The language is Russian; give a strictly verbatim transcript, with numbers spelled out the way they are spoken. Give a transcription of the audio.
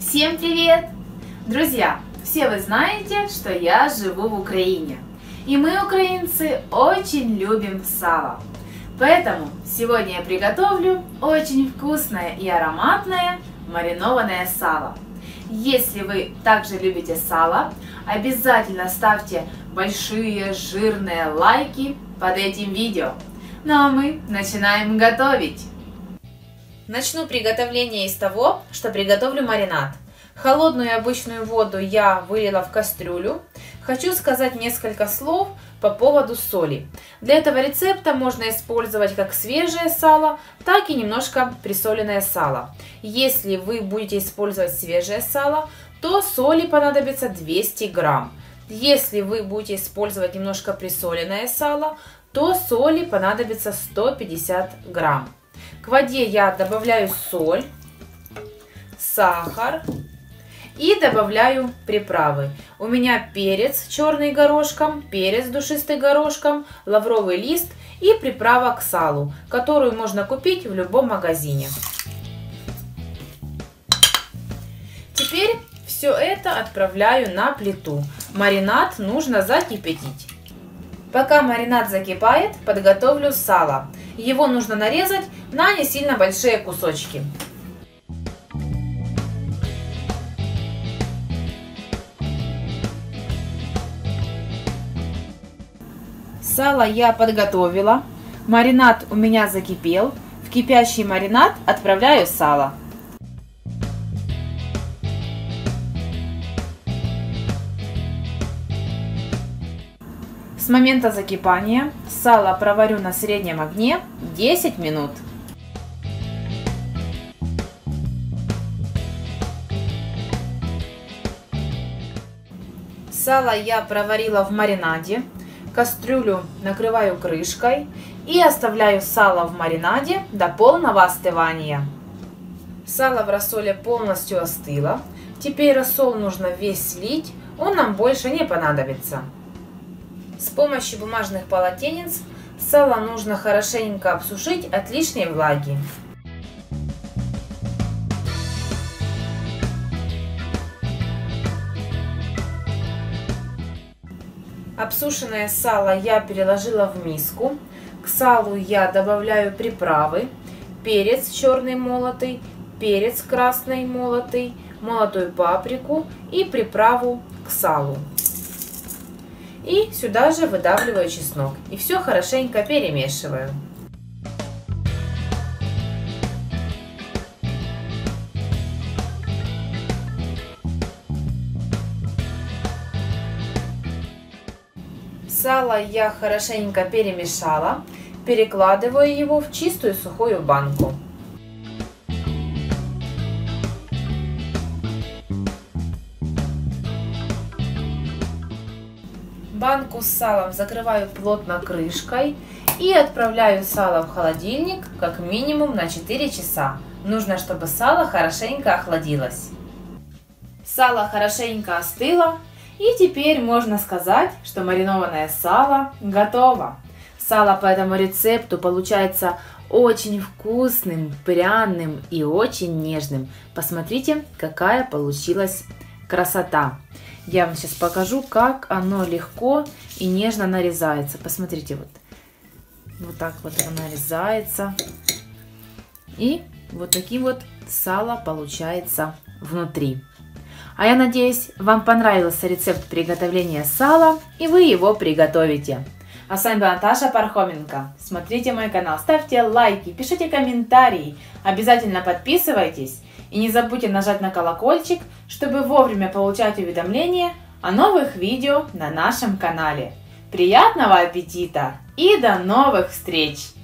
Всем привет! Друзья, все вы знаете, что я живу в Украине. И мы, украинцы, очень любим сало. Поэтому сегодня я приготовлю очень вкусное и ароматное маринованное сало. Если вы также любите сало, обязательно ставьте большие жирные лайки под этим видео. Ну а мы начинаем готовить. Начну приготовление с того, что приготовлю маринад. Холодную обычную воду я вылила в кастрюлю. Хочу сказать несколько слов по поводу соли. Для этого рецепта можно использовать как свежее сало, так и немножко присоленное сало. Если вы будете использовать свежее сало, то соли понадобится двести грамм. Если вы будете использовать немножко присоленное сало, то соли понадобится сто пятьдесят грамм. К воде я добавляю соль, сахар и добавляю приправы. У меня перец черный горошком, перец душистый горошком, лавровый лист и приправа к салу, которую можно купить в любом магазине. Теперь все это отправляю на плиту. Маринад нужно закипятить. Пока маринад закипает, подготовлю сало. Его нужно нарезать на не сильно большие кусочки. Сало я подготовила. Маринад у меня закипел. В кипящий маринад отправляю сало. С момента закипания сало проварю на среднем огне десять минут. Сало я проварила в маринаде. Кастрюлю накрываю крышкой и оставляю сало в маринаде до полного остывания. Сало в рассоле полностью остыло. Теперь рассол нужно весь слить, он нам больше не понадобится. С помощью бумажных полотенец сало нужно хорошенько обсушить от лишней влаги. Обсушенное сало я переложила в миску. К салу я добавляю приправы: перец черный молотый, перец красный молотый, молотую паприку и приправу к салу. И сюда же выдавливаю чеснок. И все хорошенько перемешиваю. Сало я хорошенько перемешала. Перекладываю его в чистую сухую банку. Банку с салом закрываю плотно крышкой и отправляю сало в холодильник как минимум на четыре часа. Нужно, чтобы сало хорошенько охладилось. Сало хорошенько остыло, и теперь можно сказать, что маринованное сало готово. Сало по этому рецепту получается очень вкусным, пряным и очень нежным. Посмотрите, какая получилась красота. Я вам сейчас покажу, как оно легко и нежно нарезается. Посмотрите, вот, вот так вот оно нарезается. И вот таким вот сало получается внутри. А я надеюсь, вам понравился рецепт приготовления сала, и вы его приготовите. А с вами была Наташа Пархоменко. Смотрите мой канал, ставьте лайки, пишите комментарии, обязательно подписывайтесь. И не забудьте нажать на колокольчик, чтобы вовремя получать уведомления о новых видео на нашем канале. Приятного аппетита и до новых встреч!